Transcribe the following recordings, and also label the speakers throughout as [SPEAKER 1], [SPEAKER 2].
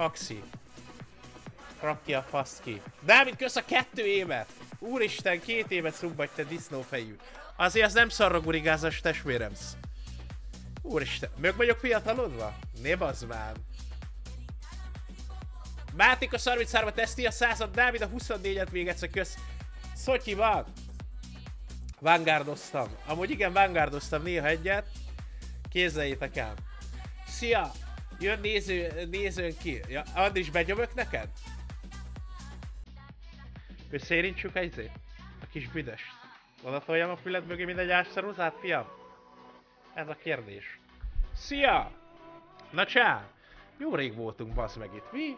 [SPEAKER 1] Axi. Rak ki a fasz ki. Dávid, kösz a 2 évet! Úristen, 2 évet szubbagy, te disznófejű. Azért az nem szarra gurigázas testvéremsz. Úristen, meg vagyok fiatalodva? Ne bazd már. Máték a 33-at teszti a 100-at, Dávid a 24-et még egyszer kösz. Szotyi van. Vanguardoztam. Amúgy igen, vanguardoztam néha egyet. Képzeljétek el. Szia! Jön nézőn ki. Ja, Andis, begyomök neked? Összérintsük egyzét? A kis büdöst. Oda toljam a füled mögé mindegy ásszerúzát, fiam? Ez a kérdés. Szia! Na csá! Jó rég voltunk, bazd meg itt, mi?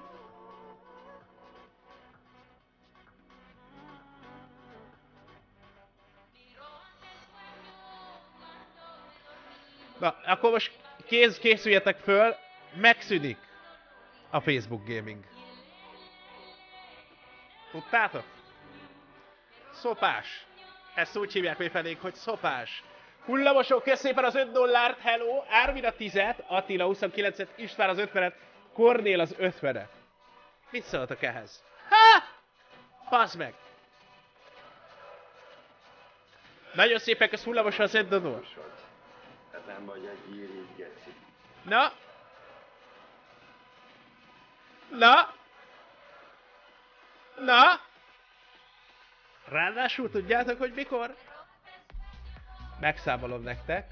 [SPEAKER 1] Na, akkor most készüljetek föl, megszűnik a Facebook Gaming. Tudtátok? Szopás. Ezt úgy hívják még felénk, hogy szopás. Hullamosok, kösz szépen az 5 dollárt, hello! Ármin a 10-et, Attila 29-et, István az 50-et, Kornél az 50-et. Mit szóltok ehhez? Ha! Fasz meg! Nagyon szépen kösz hullamosra az 5 dollárt.
[SPEAKER 2] Hát nem vagy egy íri, geci.
[SPEAKER 1] Na? Na? Na? Ráadásul tudjátok, hogy mikor? Megszámolom nektek.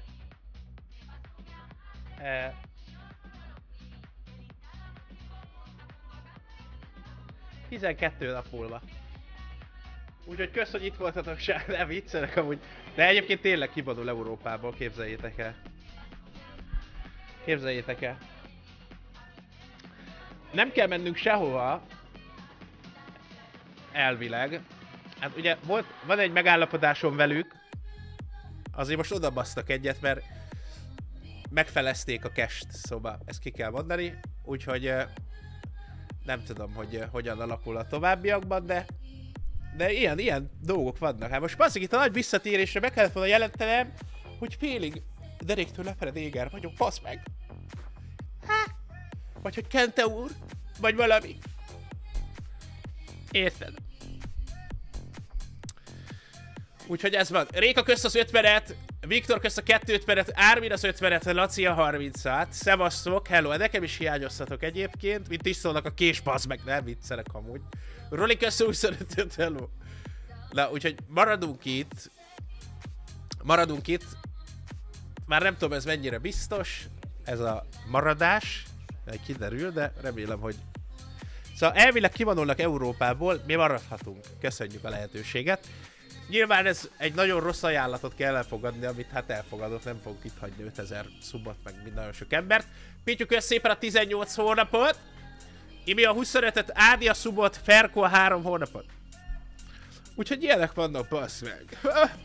[SPEAKER 1] 12 nap múlva. Úgyhogy kösz, hogy itt voltatok, se nem viccelek amúgy. De egyébként tényleg kivonul Európából, képzeljétek el. Képzeljétek el. Nem kell mennünk sehova. Elvileg. Hát ugye van egy megállapodásom velük. Azért most odabasztak egyet, mert megfelezték a cash-t, szóval ezt ki kell mondani. Úgyhogy nem tudom, hogy hogyan alakul a továbbiakban, de ilyen dolgok vannak. Hát most basszik, itt a nagy visszatérésre meg kellett volna jelentenem, hogy félig deréktől lefelé éger vagyok, basz meg. Ha? Vagy hogy Kente úr, vagy valami. Érted? Úgyhogy ez van. Réka közt az 50-et, Viktor közt a 250-et, Ármin az 50-et, Laci a 30-at. Szevasztok, hello, nekem is hiányoztatok egyébként, mint is szólnak a kés, bazd meg, nem viccelek amúgy. Roli közt a 25-öt, hello. Na, úgyhogy maradunk itt. Már nem tudom, ez mennyire biztos, ez a maradás, kiderül, de remélem, hogy... Szóval elvileg kivonulnak Európából, mi maradhatunk. Köszönjük a lehetőséget. Nyilván ez egy nagyon rossz ajánlatot kell elfogadni, amit hát elfogadott, nem fogunk itt hagyni 5000 szubot, meg mind nagyon sok embert. Pittyük össze szépen a 18 hónapot. Imi a 25-et, Ádi a szubot, Ferko a 3 hónapot. Úgyhogy ilyenek vannak, bassz meg.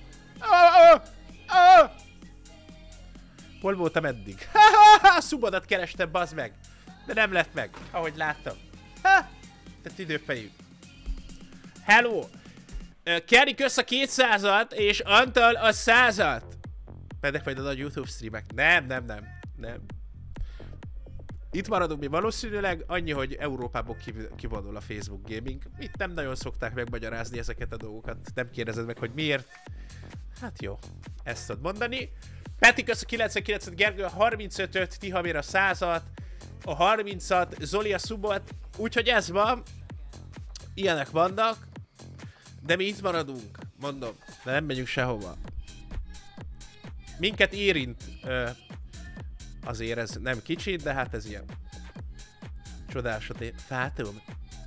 [SPEAKER 1] Hol voltam eddig? Szubodat kerestem, bassz meg. De nem lett meg, ahogy láttam. Te tüdőfejű. Hello! Kerry kösz a 200-at, és Antal a 100-at. Pedig majd a nagy YouTube streamek. Nem. Itt maradunk mi valószínűleg, annyi, hogy Európából kivonul a Facebook Gaming. Itt nem nagyon szokták megmagyarázni ezeket a dolgokat. Nem kérdezed meg, hogy miért. Hát jó, ezt tudod mondani. Peti kösz a 99-et, Gergő a 35-öt, Tihamér a 100-at, a 30-at, Zoli a subot. Úgyhogy ez van. Ilyenek vannak. De mi itt maradunk, mondom, de nem megyünk sehova. Minket érint, azért ez nem kicsi, de hát ez ilyen. Csodásod, én fátom.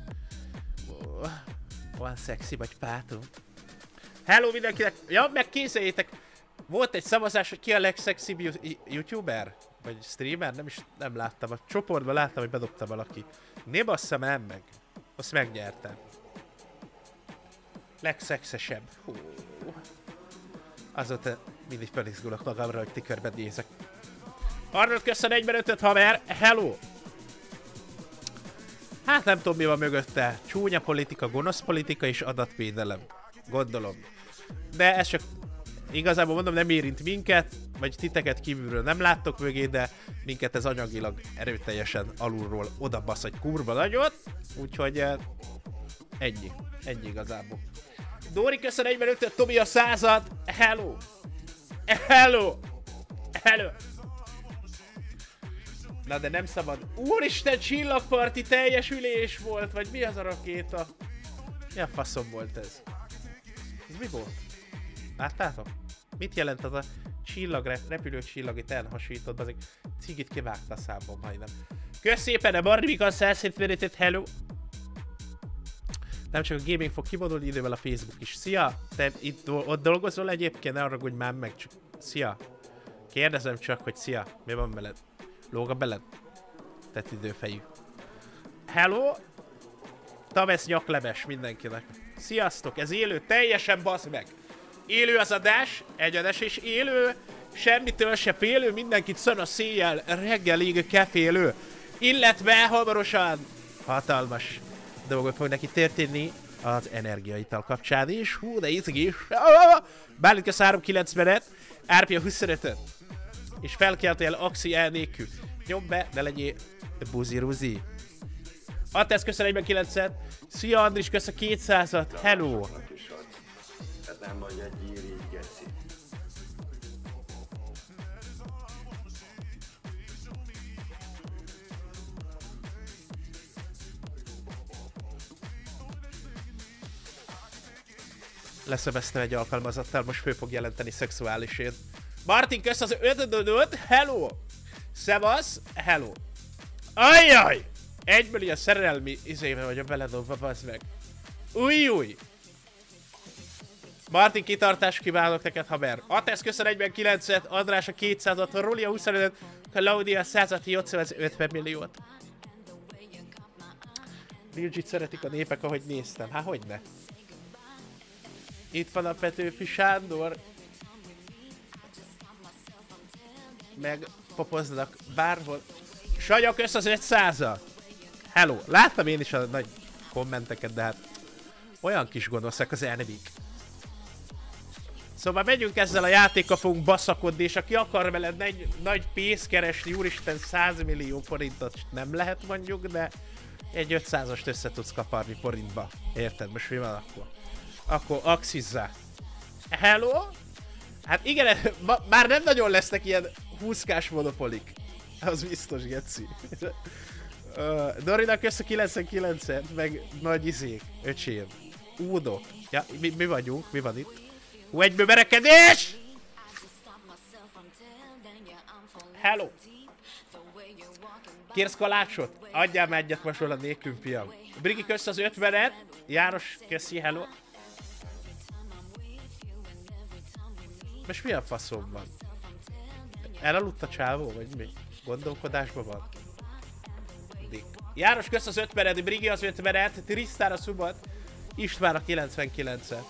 [SPEAKER 1] Olyan szexi vagy, fátom. Hello mindenkinek, ja, meg készüljétek. Volt egy szavazás, hogy ki a legszexibb youtuber? Vagy streamer? Nem láttam, a csoportban láttam, hogy bedobta valaki. Ne basszam el meg, azt megnyertem. Legszexesebb. Hú. Azóta mindig felizgulok magamra, hogy ti körben nézek. Arnold köszön 45-öt, haver. Hello! Hát nem tudom, mi van mögötte. Csúnya politika, gonosz politika és adatvédelem. Gondolom. De ez csak igazából mondom, nem érint minket. vagy titeket kívülről nem láttok mögé, de minket ez anyagilag erőteljesen alulról oda basz egy kurva nagyot, úgyhogy ennyi igazából. Dóri köszön 45-öt, Tobi a 100-at, hello! Hello! Hello! Na de nem szabad. Úristen, csillagparti teljesülés volt, vagy mi az a rakéta? Milyen faszom volt ez? Ez mi volt? Láttátok? Mit jelent az a repülő csillag, itt elhasonlítod, azok cigit kivágta a számban majdnem. Kösz szépen, a Barbika 175-et, hello! Nem csak a gaming fog kivonulni, idővel a Facebook is. Szia! Te ott dolgozol egyébként? Ne haragudj már meg, csak szia! Kérdezem csak, hogy szia, mi van veled? Lóg a beled? Tett időfejű. Hello! Tavesz nyakleves mindenkinek. Sziasztok, ez élő, teljesen baszd meg! Élő az adás, egyenes és élő, semmitől se félő, mindenkit szön a széjjel, reggelig kefélő. Illetve hamarosan hatalmas dolgok fog neki történni az energiaital kapcsán is. Hú, de izgis. Bálint a 390-et, RP 25-öt. És felkeltél Axi el nélkül. Nyomd be, ne legyél buzi-ruzi. Attesz köszön 49-et. Szia Andris, köszön 200-at. Hello.
[SPEAKER 2] Hát nem vagy egy irigy geci.
[SPEAKER 1] Leszöveztem egy alkalmazattal, most fő fog jelenteni szexuálisét. Martin, kösz az 5-5-5, hello! Szevasz, hello! Ajjaj! Egyből ilyen szerelmi izébe vagyok beledobva, bazd meg. Új! Martin, kitartás kívánok neked, haver. Atesz köszön 49-et, András a 200-at, Rolia 25-et, Claudia 100-at, Jocó az 50 milliót. Lilgit szeretik a népek, ahogy néztem. Há, hogyne? Itt van a Petőfi Sándor. Meg popoznak bárhol. Sanya, kösz az 500-at! Hello! Láttam én is a nagy kommenteket, de hát olyan kis gonoszak az envik. Szóval megyünk ezzel a játékkal, fogunk baszakodni, és aki akar veled nagy pénzt keresni, úristen 100 millió forintot nem lehet mondjuk, de egy 500-ast össze tudsz kaparni forintba. Érted? Most mi van akkor? Akkor axizzá. Hello? Hát igen, már nem nagyon lesznek ilyen 20k-s monopolik. Az biztos, geci. Dorinak össze 99-et, meg nagy izék, öcsém. Údok. Ja, mi vagyunk? Mi van itt? Egyből verekedés! Hello! Kérsz kalácsot? Adjál már egyet masol a nélkünk, fiam. Brigi, kösz az 50-et. János, köszi, hello. Most milyen faszom van? Elaludt a csávó, vagy mi? Gondolkodásban van? Dick. János, kösz az 50-et, Brigi az 50-et, Trisztán a szubat, István a 99-et.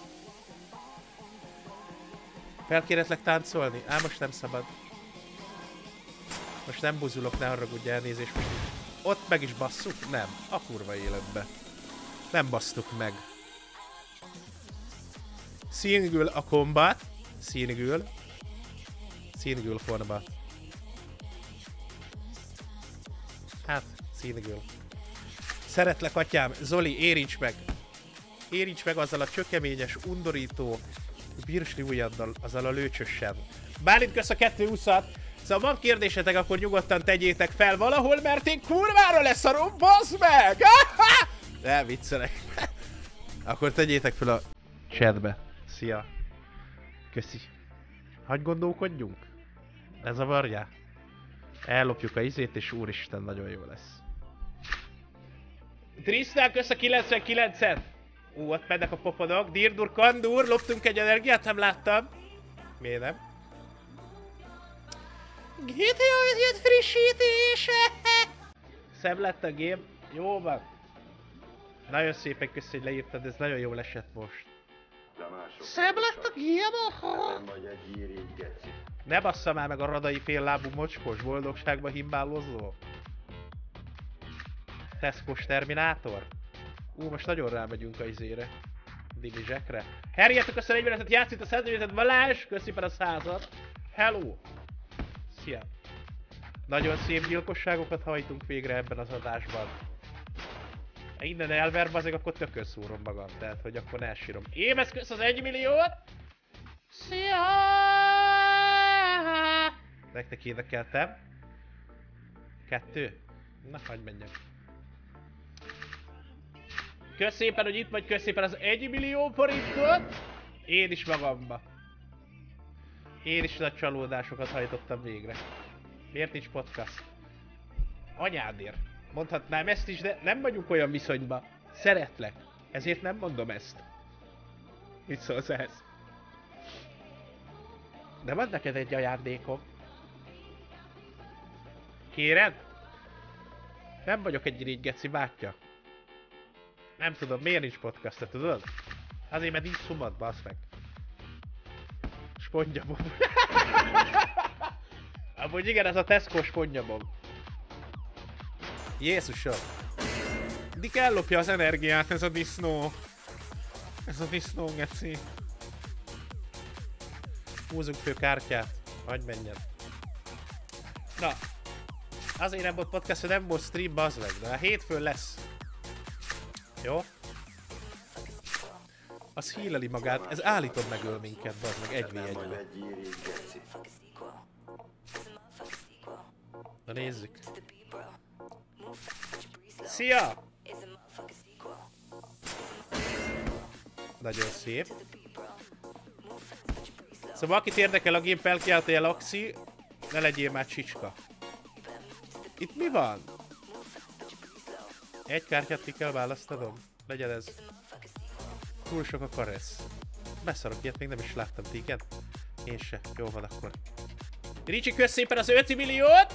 [SPEAKER 1] Felkéretlek táncolni? Á, most nem szabad. Most nem buzulok, ne haragudj, elnézést. Most ott meg is basszuk? Nem. A kurva életbe. Nem basztuk meg. Színgül a combat. Színgül. Színgül forma. Hát, színgül. Szeretlek, atyám. Zoli, érints meg. Érints meg azzal a csökeményes, undorító virsli ujjaddal, azzal a lőcsössel. Bálint, kösz a 220-at. Szóval van kérdésetek, akkor nyugodtan tegyétek fel valahol, mert én kurvára leszarom, bazd meg! Nem viccelek. Akkor tegyétek fel a chatbe. Szia. Köszi. Hagy gondolkodjunk? Ne zavarjál? Ellopjuk a izét, és úristen, nagyon jó lesz. Trisztán, kösz a 99-et! Ott mennek a popodok. Dirdur, Kandur, loptunk egy energiát, nem láttam. Miért nem? GTA jött frissítése! Szebb lett a game. Jó van. Nagyon szépen köszi, hogy leírtad, ez nagyon jól esett most. Szebb lett a game?
[SPEAKER 2] Nem vagy egy irigy geci.
[SPEAKER 1] Ne bassza már meg a radai féllábú mocskos boldogságba himbálozó. Tesco-s Terminátor. Most nagyon rámegyünk a izére. Dimizsekre. Herjetek a 40-et, játszik a 140-et, Balázs! Köszi fel a 100-at. Hello! Szia! Nagyon szép gyilkosságokat hajtunk végre ebben az adásban. Ha innen elver, bazeg, akkor tökön szúrom magam, tehát hogy akkor ne sírom. Émesz, kösz az 1 milliót! Szia! Nektek énekeltem. 2. Na, hagyd menjek. Kösz szépen, hogy itt vagy, kösz szépen az 1 millió forintot! Én is magamba. Én is nagy csalódásokat hajtottam végre. Miért nincs podcast? Anyádért. Mondhatnám ezt is, de nem vagyunk olyan viszonyban. Szeretlek. Ezért nem mondom ezt. Mit szólsz ehhez? De van neked egy ajándékom. Kéred? Nem vagyok egy irigy geci bátyja. Nem tudom, miért nincs podcast, tudod? Azért, mert nincs szumat, bassz meg. Spongyabom. Amúgy igen, ez a Tesco spongyabom. Jézusom. Mindig ellopja az energiát ez a disznó. Ez a disznó, geci. Húzzunk fő kártyát. Hagyj menjen. Na. Azért nem volt podcast, hogy nem volt stream, bazd meg. De a hétfőn lesz. Jó? Az híleli magát, ez állítom megöl minket, bazd meg, 1v1-be. Na nézzük. Szia! Nagyon szép. Szóval akit érdekel a game, felkiáltója Laxi, ne legyél már csicska. Itt mi van? Egy kártyát ki kell választanom? Legyen ez. Túl sok a karesz. Beszarok, ilyet még nem is láttam, ti igen? Én se. Jó van akkor. Ricsi, kösz szépen az 5 milliót!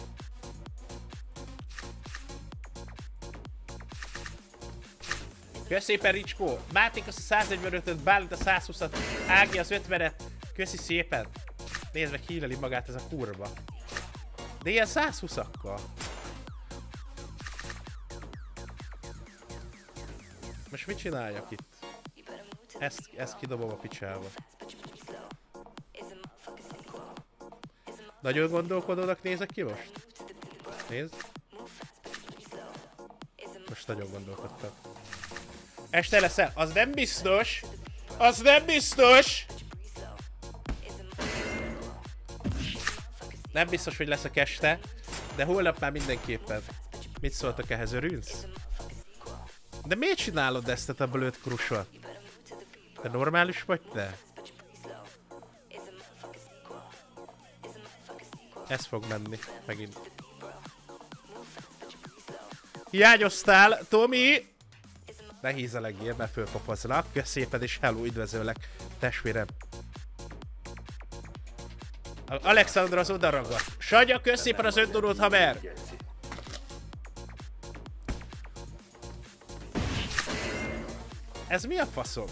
[SPEAKER 1] Kösz szépen, Ricskó! Máték az a 145-öt, Bálint a 120-at, Ági az 50-et. Köszi szépen! Nézd meg, híleli magát ez a kurva. De ilyen 120-akkal. Most mit csináljak itt? Ezt kidobom a picsába. Nagyon gondolkodónak nézek ki most? Nézd. Most nagyon gondolkodtam. Este leszel? Az nem biztos! Az nem biztos! Nem biztos, hogy leszek este, de holnap már mindenképpen. Mit szóltak ehhez, örülsz? De miért csinálod ezt a blöd krusot? Te normális vagy te? Ez fog menni, megint. Hiányoztál, Tomi! Ne hízelegjél, mert fölpapozlak. Kösz szépen és hello, üdvözöllek, testvérem. Alexandra az odaragadt. Sanya, kösz szépen az 5 dorót, haver! Ez mi a faszom?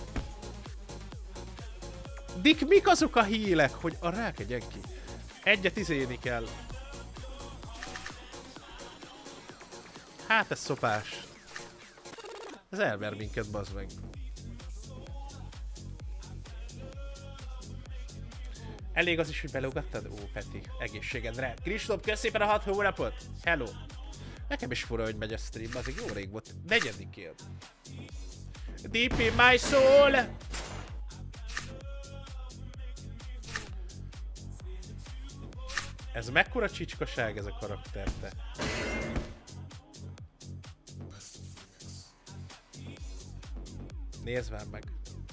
[SPEAKER 1] Dick, mik azok a hílek, hogy a rákegyen ki? Egyet izélni kell. Hát ez szopás. Ez elver minket, bazd meg. Elég az is, hogy beleugattad? Ó, Peti, egészségedre. Kristóf, kösz szépen a 6 hónapot! Hello! Nekem is fura, hogy megy a stream, azért jó rég volt. 4. év. Deep in my soul! Ez mekkora csicskaság ez a karakter, te? Nézd már meg.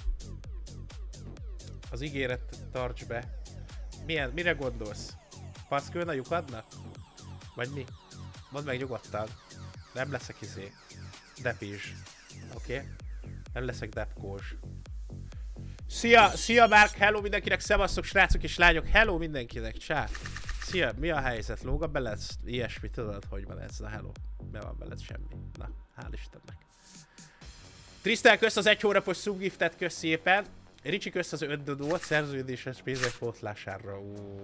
[SPEAKER 1] Az ígéret tarts be. Mire gondolsz? Paszköln a lyukadnak? Vagy mi? Mondd meg nyugodtan. Nem leszek izé. Depizs. Oké? Okay? Nem leszek depkós. Szia Márk, hello mindenkinek, szevasztok srácok és lányok, hello mindenkinek, csá. Szia, mi a helyzet? Lóga beled? Ilyesmi, tudod, hogy van ez? Na hello. Be van beled semmi. Na, hál' Istennek. Tristan, kösz az 1 hónapos subgiftet, kösz szépen. Ricsi, kösz az 5 dodót, szerződéses pénzek pótlására.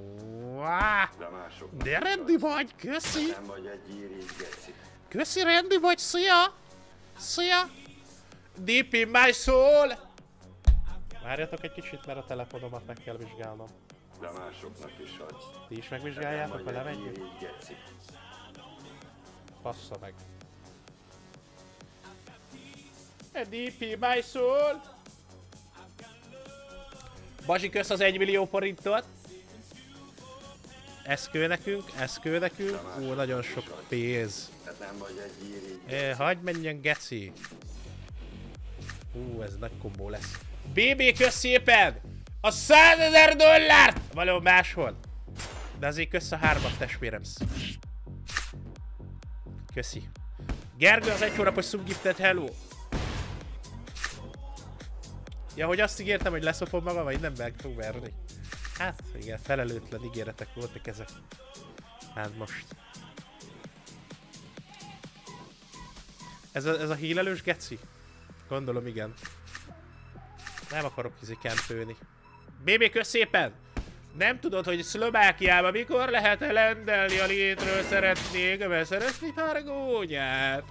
[SPEAKER 1] De rendi vagy, köszi!
[SPEAKER 2] Nem vagy egy irigy geci.
[SPEAKER 1] Köszi, rendi vagy, szia! Szia! Deep in my soul! Várjatok egy kicsit, mert a telefonomat meg kell vizsgálnom.
[SPEAKER 2] de másoknak is adsz.
[SPEAKER 1] Ti is
[SPEAKER 2] Te nem
[SPEAKER 1] megvizsgáljátok,
[SPEAKER 2] vagy
[SPEAKER 1] ha
[SPEAKER 2] egy
[SPEAKER 1] lemegyünk?
[SPEAKER 2] irigy geci.
[SPEAKER 1] Passza meg. A DP my soul! Bazsi, kösz az 1 millió forintot. Eszkő nekünk, eszkő nekünk. Ó, nagyon sok pénz.
[SPEAKER 2] Te nem vagy egy irigy geci.
[SPEAKER 1] Hagyj menjen, geci. Ez nagy kombó lesz. BB, kösz szépen! A 100 000 dollárt! Valahol máshol. De azért kösz a 3-at, testvérem. Köszi. Gergő, az 1 hónapos subgifted, hello! Ja, hogy azt ígértem, hogy leszopom magam, vagy nem meg fog verni. Hát, igen, felelőtlen ígéretek voltak ezek. Hát most. Ez a hílelős geci? Gondolom, igen. Nem akarok kempőni. BB, kösz szépen! Nem tudod, hogy Szlovákiában mikor lehet elendelni a létről, szeretnék beszerezni pár gónyát?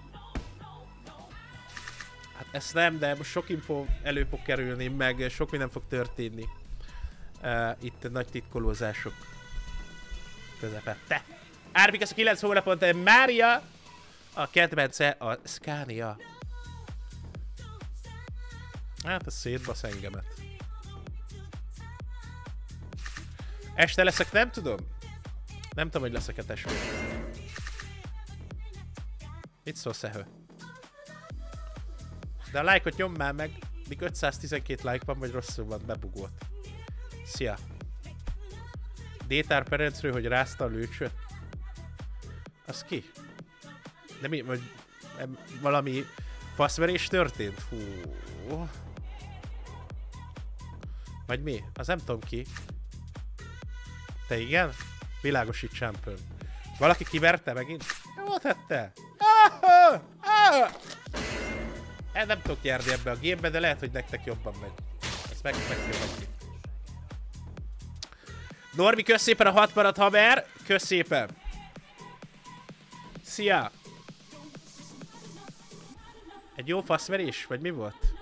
[SPEAKER 1] Hát ezt nem, de most sok info elő fog kerülni, meg sok minden fog történni. Itt nagy titkolózások közepette. Árvik, ez a 9 hónapot, Mária! A kedvence a Scania. Hát ez szétbasz engemet. Este leszek, nem tudom. Nem tudom, hogy leszek-e testvér. Mit szól, Szehő? De a lájkot nyom már meg, míg 512 like van, vagy rosszul van, bebugolt. Szia! Détár Ferencről, hogy rázta a lőcsöt? Az ki? De mi, vagy valami faszverés történt? Fú. Vagy mi? Az nem tudom ki. Te igen? Világosít Champion. Valaki kiverte megint? Jól tette? Nem tudok nyerni ebbe a gamebe, de lehet, hogy nektek jobban megy. Ezt meg kell menni. Norbi, kösz szépen a 6 maradt haver. Kösz szépen. Szia. Egy jó faszverés? Vagy mi volt?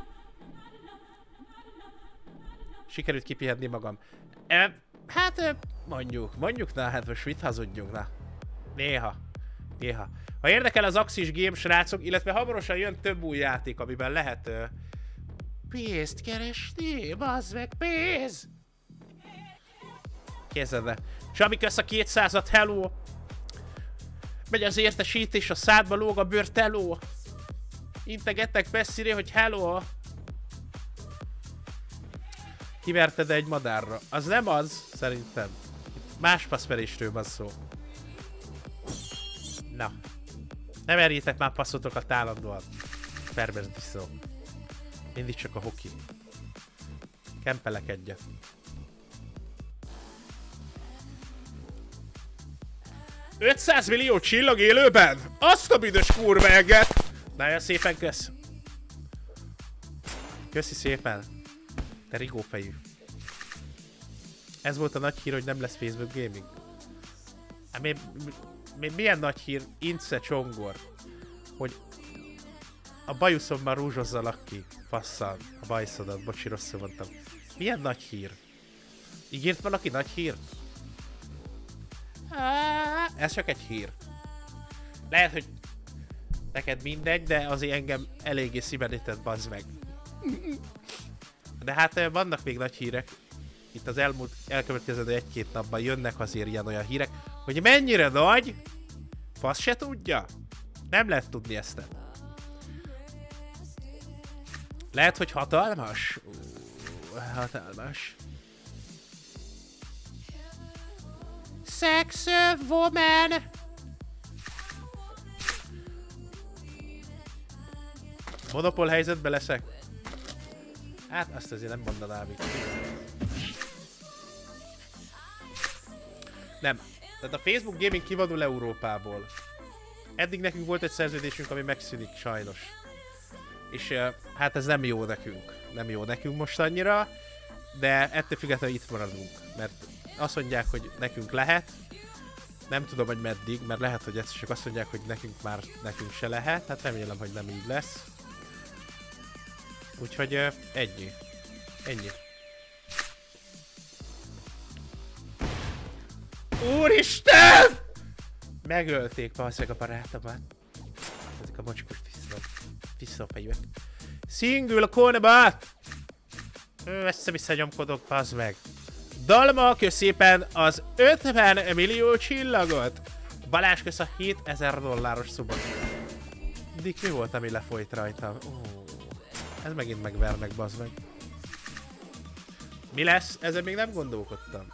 [SPEAKER 1] Sikerült kipihenni magam. Hát mondjuk, na, hát most mit hazudjunk, na. Néha. Ha érdekel az Axis Game, srácok, illetve hamarosan jön több új játék, amiben lehet pénzt keresni, bazd meg, pénz! Kézedbe. Sabi, kösz a 200-at, hello! Megy az értesítés, a szádba lóg a bőrt, hello! Integettek messzire, hogy hello! Kiverted egy madárra. Az nem az, szerintem. Más passzverésről van szó. Na. Ne verjétek már passzotokat állandóan. Pervers diszó. Mindig csak a hoki. Kempelek egyet. $500 millió csillag élőben? Azt a büdös kurva eget! Nagyon szépen kösz. Köszi szépen. Te rigófejű. Ez volt a nagy hír, hogy nem lesz Facebook Gaming. Hát milyen nagy hír, Ince Csongor, hogy a bajuszomban rúzsozzalak ki. Fasszal, a bajszodat, bocsi, rosszul mondtam. Milyen nagy hír? Ígért valaki nagy hírt? Ez csak egy hír. Lehet, hogy neked mindegy, de azért engem eléggé szívenített, bazd meg. De hát vannak még nagy hírek. Itt az elkövetkező 1-2 napban jönnek azért ilyen-olyan hírek, hogy mennyire nagy, fasz se tudja. Nem lehet tudni ezt. Lehet, hogy hatalmas? Hatalmas. Sex woman! Monopól helyzetben leszek? Hát azt azért nem mondanám itt. Nem. Tehát a Facebook Gaming kivonul Európából. Eddig nekünk volt egy szerződésünk, ami megszűnik sajnos. És hát ez nem jó nekünk. Nem jó nekünk most annyira. De ettől függetlenül itt maradunk. Mert azt mondják, hogy nekünk lehet. Nem tudom, hogy meddig, mert lehet, hogy ezt csak azt mondják, hogy nekünk se lehet. Hát remélem, hogy nem így lesz. Úgyhogy ennyi. Úristen! Megölték valószínűleg a barátomat. Ezek a mocskos visszafejűek. Single cornerba! Össze-vissza nyomkodok, bazd meg. Dalma, kösz szépen az 50 millió csillagot. Balázs, kösz a 7000 dolláros szubot. Dik, mi volt, ami lefolyt rajtam? Ez megint megvernek, bazd meg. Mi lesz? Ezen még nem gondolkodtam.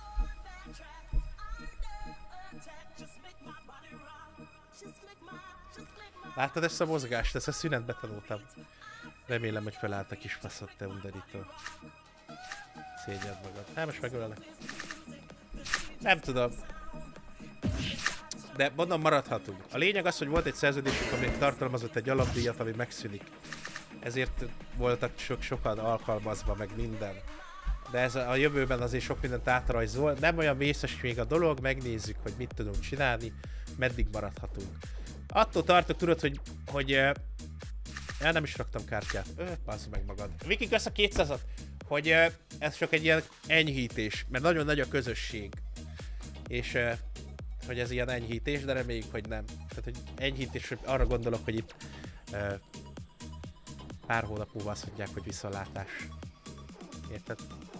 [SPEAKER 1] Láttad ezt a mozgást? Ezt a szünetbe tanultam. Remélem, hogy felállt a kis faszot, te underítő. Szégyeld magad. Hát most megölelek. Nem tudom. De mondom, maradhatunk. A lényeg az, hogy volt egy szerződésünk, ami tartalmazott egy alapdíjat, ami megszűnik. Ezért voltak sokan alkalmazva, meg minden. De ez a jövőben azért sok mindent átrajzol. Nem olyan vészes még a dolog, megnézzük, hogy mit tudunk csinálni, meddig maradhatunk. Attól tartok, tudod, hogy el nem is raktam kártyát. Bászd meg magad. Viki, kösz a 200-at, hogy ez csak egy ilyen enyhítés, mert nagyon nagy a közösség. És hogy ez ilyen enyhítés, de reméljük, hogy nem. Tehát, hogy enyhítés, hogy arra gondolok, hogy itt pár hónap múlva azt mondják, hogy viszontlátás. Érted?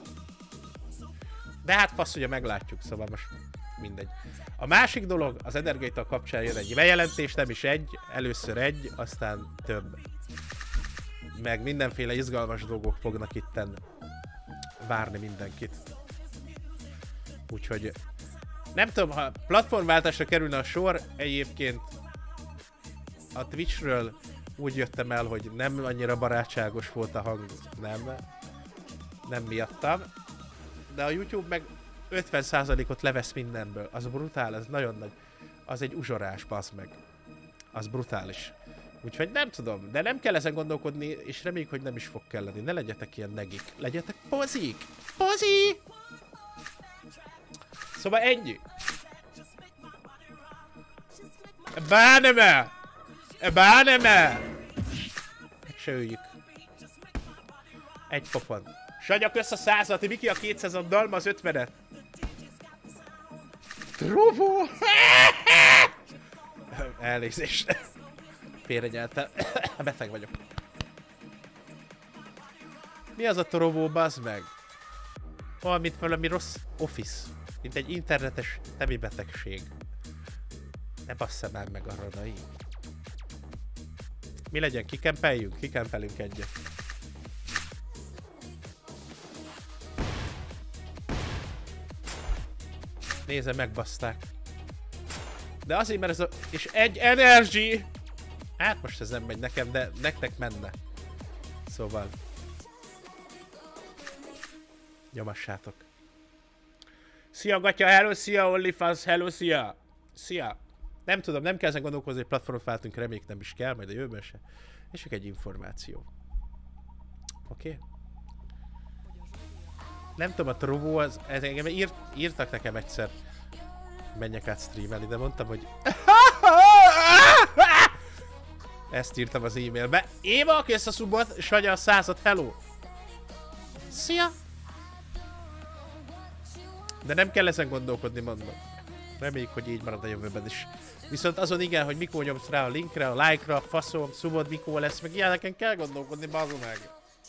[SPEAKER 1] De hát fasz, ugye meglátjuk, szóval most mindegy. A másik dolog, az Energeital kapcsán jön egy bejelentés, nem is egy, először egy, aztán több. Meg mindenféle izgalmas dolgok fognak itten várni mindenkit. Úgyhogy nem tudom, ha platformváltásra kerülne a sor, egyébként a Twitchről úgy jöttem el, hogy nem annyira barátságos volt a hang, nem miattam. De a YouTube meg 50%-ot levesz mindenből. Az brutál, ez nagyon nagy. Az egy uzsorás, bassz meg. Az brutális. Úgyhogy nem tudom, de nem kell ezen gondolkodni, és reméljük, hogy nem is fog kelleni. Ne legyetek ilyen negik. Legyetek pozik! Pozi! Szóval ennyi. Báneme! Báneme! Se öljük. Egy pofon. Sanyak össze a 100-at, Miki a 200-at, Dalma az 50-et. Trovó! Elnézést. Félrenyeltem. Beteg vagyok. Mi az a Trovó, bazd meg? Valami rossz office. Mint egy internetes temi betegség. Ne basszam már meg arra, na így. Mi legyen? Kikempeljünk? Kikempelünk egyet. Nézze, megbaszták. De azért, mert ez a... És egy energy! Hát most ez nem megy nekem, de nektek menne. Szóval... Nyomassátok. Szia, Gatya, hello, szia, OnlyFans, hello, szia! Szia! Nem tudom, nem kell ezen gondolkozni, hogy platformot váltunk, reméljük nem is kell, majd a jövőben se. És csak egy információ. Oké? Okay? Nem tudom, a Trovo az... Engem írtak nekem egyszer. Menjek át streamelni, de mondtam, hogy... Ezt írtam az e-mailbe. Éva, kész a szubot, Sanya a 100-at, hello! Szia! De nem kell ezen gondolkodni, mondom. Reméljük, hogy így marad a jövőben is. Viszont azon igen, hogy mikor nyomsz rá a linkre, a like-ra, a faszom, szubod mikor lesz, meg ilyeneken kell gondolkodni, bazd meg.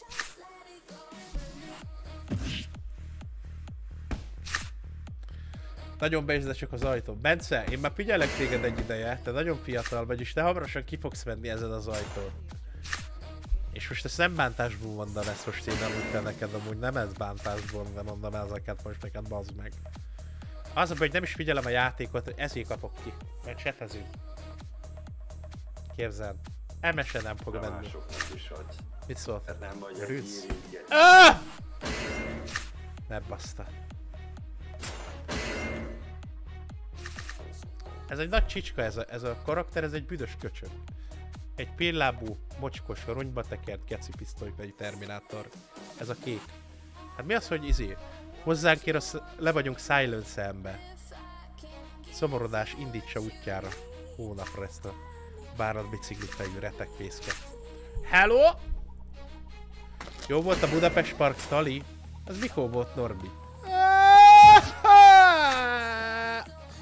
[SPEAKER 1] Nagyon beizd csak az ajtó. Bence, én már figyelek téged egy ideje, te nagyon fiatal vagy, és te hamarosan ki fogsz menni ezen az ajtón. És most ezt nem bántásból mondom, ezt most én nem úgy kell neked, amúgy nem ez bántásból, de mondom ezeket most neked, bazd meg. Az a baj, hogy nem is figyelem a játékot, hogy ezért kapok ki, mert csetezünk. Képzeld, MS-e nem fog menni. Mit szóltál?
[SPEAKER 2] Nem vagy egy
[SPEAKER 1] Rűz? Ne baszta. Ez egy nagy csicska, ez a karakter, ez egy büdös köcsög. Egy pillábú, mocskos, rongyba tekert gecipisztolybeli terminátor. Ez a kék. Hát mi az, hogy izé? Hozzánk ér, le vagyunk Silence-embe. Szomorodás indítsa útjára. Hónapra ezt a bárat biciklifejű retekvészke. Hello! Jó volt a Budapest Park tali? Az mikor volt, Norbi?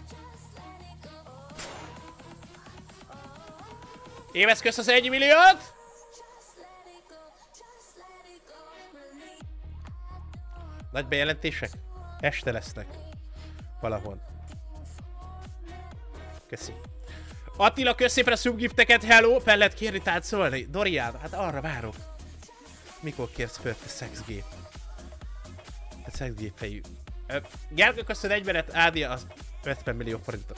[SPEAKER 1] Éves kösz az 1 milliót! Nagy bejelentések? Este lesznek. Valahol. Köszi. Attila, kösz szépen a subgifteket, hello! Fel lehet kérni táncolni? Dorian, hát arra várok. Mikor kérsz föl, te szexgép? A szexgép fejű. Gergő, köszön egy menet, Ádia az 50 millió forintot.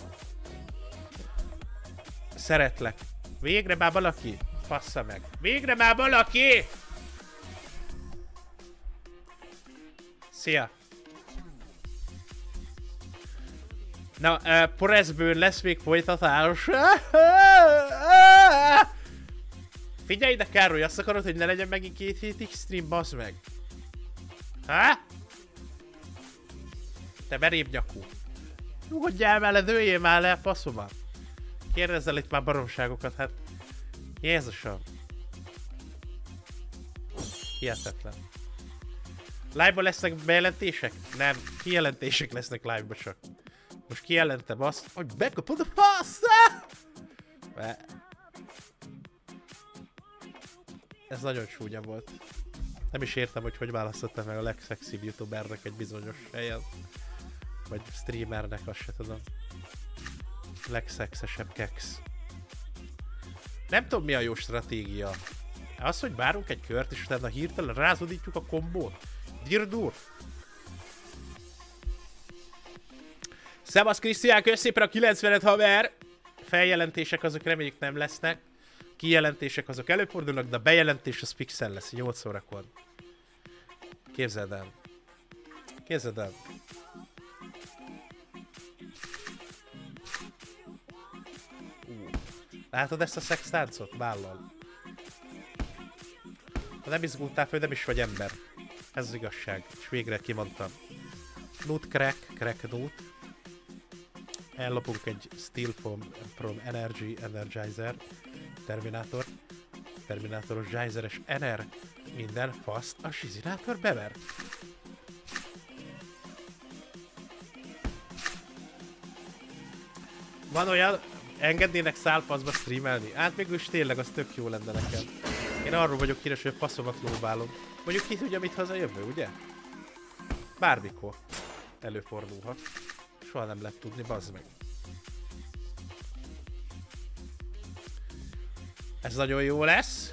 [SPEAKER 1] Szeretlek. Végre már valaki? Passza meg. Végre már valaki! Szia! Na, Porezbőn lesz még folytatás. Figyelj ide, Károly, azt akarod, hogy ne legyen megint 2 hétig stream, bassz meg. Há? Te veréb nyakú. Nyugodjál vele, dőljél már le, faszomba. Kérdezzel itt már baromságokat, hát. Jézusom. Hihetetlen. Live-ban lesznek bejelentések? Nem, kijelentések lesznek live-ban csak. Most kijelentem azt, hogy bekapod a fasz! Ez nagyon csúnya volt. Nem is értem, hogy választottam meg a legszexibb youtubernek egy bizonyos helyen. Vagy streamernek, azt se tudom. Legszexesebb keks. Nem tudom, mi a jó stratégia. Az, hogy várunk egy kört, és utána hirtelen rázodítjuk a kombót. Dirdur. Szevasz Krisztián, kösz szépen a 90-et, haver! Feljelentések azok reméljük nem lesznek. Kijelentések azok előfordulnak, de a bejelentés az fixen lesz, 8 órakor. Képzeld el. Képzeld el. Látod ezt a szextáncot? Vállal. Ha nem izgultál föl, nem is vagy ember. Ez az igazság. És végre kimondtam. Loot crack loot. Ellopunk egy Steel from Energy Energizer. Terminátoros geyseres ener. Minden faszt a sizinátor bever. Van olyan, engednének szálfaszba streamelni? Hát mégis tényleg az tök jó lenne nekem. Én arról vagyok híres, hogy a faszomat lóbálom. Mondjuk ki tudja, mit hazajövő, ugye? Bármikor. Előfordulhat. Soha nem lehet tudni, bazd meg. Ez nagyon jó lesz.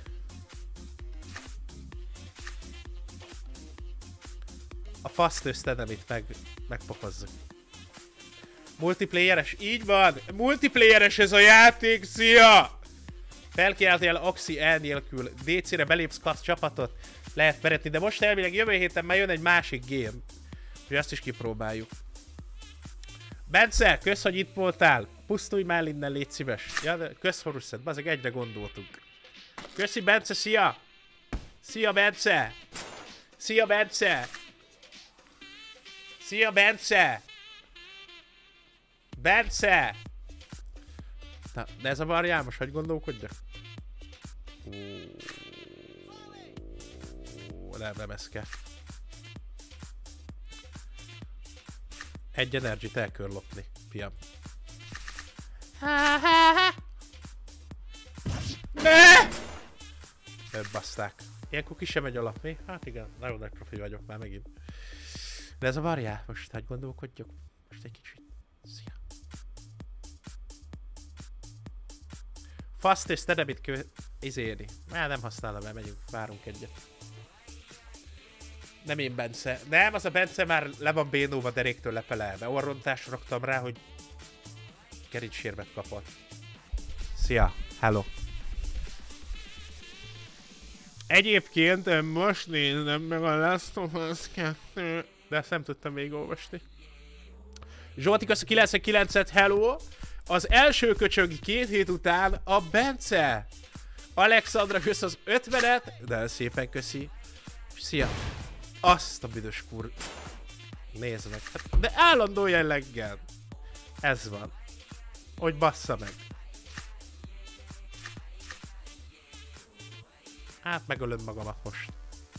[SPEAKER 1] A faszt összedem itt megpokozzuk. Multiplayeres? Így van! Multiplayeres ez a játék, szia! Felkiáltél Oxy el nélkül. DC-re belépsz klassz csapatot. Lehet veretni, de most elvileg jövő héten már jön egy másik game. Úgyhogy azt is kipróbáljuk. Bence, kösz, hogy itt voltál. Pusztulj már innen, légy szíves. Ja, de kösz, Horuszed, bazeg, egyre gondoltunk. Köszi, Bence, szia! Szia, Bence! Szia, Bence! Szia, Bence! Bence! Na, de ez a varjál, most hogy gondolkodjak? Nem ez kell. Egy energit el kell lopni, fiam. Ne! Baszták. Ilyenkor ki sem megy alap, mi? Hát igen, nagyon nagy profi vagyok már megint. De ez a varjál, most hogy gondolkodjak? Most egy kicsit. Szia. Fast és Tedebit kell izélni. Nem használom el, megyünk, várunk egyet. Nem én Bence. Nem, az a Bence már le van bénóva deréktől lepelelve. Orrontást raktam rá, hogy gerincsérvet kapott. Szia, hello. Egyébként most nézem meg a Last of Us 2, de ezt nem tudtam még olvasni. Zsolti, kösz a 99-et, hello. Az első köcsög 2 hét után a Bence. Alexandra, kösz az 50-et, de szépen köszi. Szia. Azt a büdös kur... Nézd meg. Hát, de állandó jelleggel. Ez van. Hogy bassza meg. Hát megölöm magamat most.